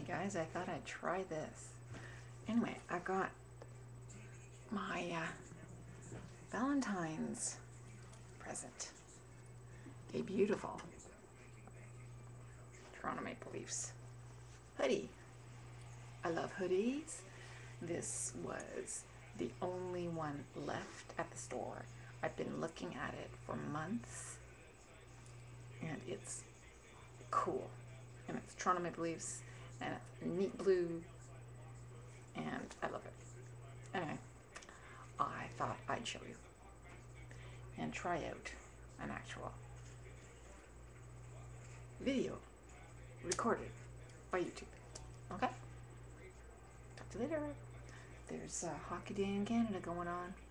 guys, I thought I'd try this. Anyway, I got my Valentine's present. A beautiful Toronto Maple Leafs hoodie. I love hoodies. This was the only one left at the store. I've been looking at it for months, and it's cool. And it's Toronto Maple Leafs, and it's neat blue, and I love it. Anyway, I thought I'd show you and try out an actual video recorded by YouTube. Okay? Talk to you later. There's Hockey Day in Canada going on.